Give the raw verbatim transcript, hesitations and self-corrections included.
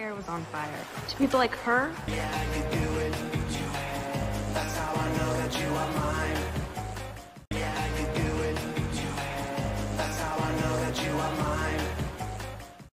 hair was on fire. To people like her,